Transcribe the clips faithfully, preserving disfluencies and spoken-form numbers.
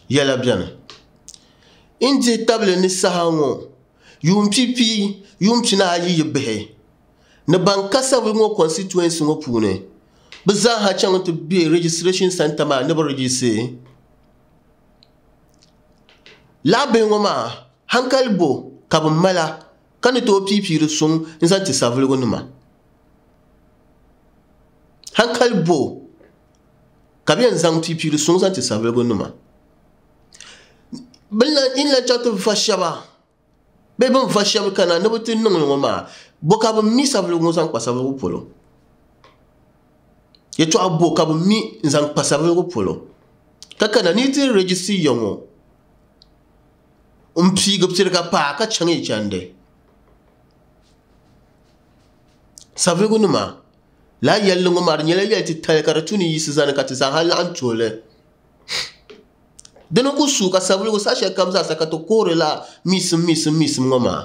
yala biɛni in dihi tabili ni saha ŋɔ yuum pipi yuum pina ayi yi bihi ni ban ka sabili ŋɔ constituency ŋɔ puuni bɛ zaaha chaŋ ti be registration center maa ni bɛ register laabihi ŋɔ maa hankali bo ka bɛ mala ka ni tooi piipiiri suŋ n zaŋ ti saviligu nima hankali bo ka bɛ yɛn zaŋ piipiiri suŋ zaŋ ti saviligu nima bɛ la in la chaŋ ti va shɛba bɛ bin va shɛba kana ni bɛ ti niŋ ŋɔ maa bo ka bɛ mi saviligu ŋɔ zaŋ kpa saviligu polo yɛtɔɣa bo ka bɛ mi n zaŋ kpa saviligu polo ka kana ni ti register ya ŋɔ n piigi piriga paa ka chaŋ yi chandi saviligu nima la yɛlli ŋɔ maa di nyɛla yɛli titali ka di tu ni yisi zani ka ti zaaha laɣim tooli dini ku su ka saviligu saha shɛli kam zaasa ka ti koori la misim misim misim ŋɔ maa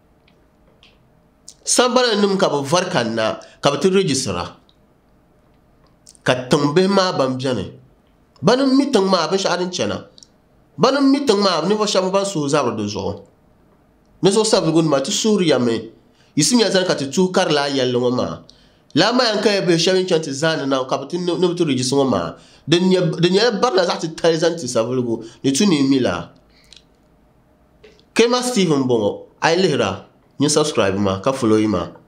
sambana nim ka bɛ vari kanna ka bɛ ti registra ka tiŋ bihi maa ban biɛni ba nim mi tiŋ maa binshɛɣu din chana ba nim mi tiŋ maa ninvuɣu shɛba ban suhu zabiri di zuɣu ni zuɣu saviligu nima ti suuriyami yisim ya zani ka ti tuhi kari laa yɛlli ŋɔ maa laa maa yan kaya bihi shɛba yin chani ti zaani na ka bɛ ti ni bɛ ti registra ŋɔ maa di nyɛla barina zaɣ titali zaŋ ti saviligu ni tu ni mi la Kema Steve n bɔŋɔ a yi lihira nyɛ subscribe maa ka follow yi maa